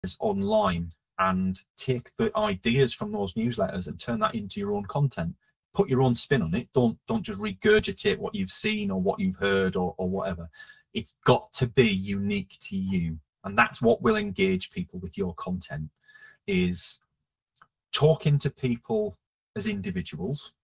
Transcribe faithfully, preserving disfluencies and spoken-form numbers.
online and take the ideas from those newsletters and turn that into your own content. Put your own spin on it. Don't don't just regurgitate what you've seen or what you've heard or, or whatever. It's got to be unique to you, and that's what will engage people with your content, is talking to people as individuals